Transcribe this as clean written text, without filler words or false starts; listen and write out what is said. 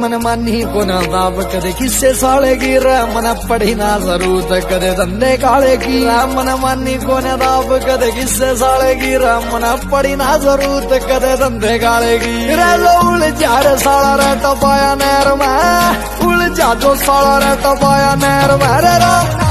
मन मानी को न दाब कदे किस्से साले की रे मन पड़ी ना जरूरत कदे धंधे काले की मन मानी को न दाब कदे किस्से साले की रे मन पड़ी ना जरूरत कदे धंधे काले की रे लो उलझा रे साला रे टपाया नहर में उलझा जो साला रे टपाया नहर में रे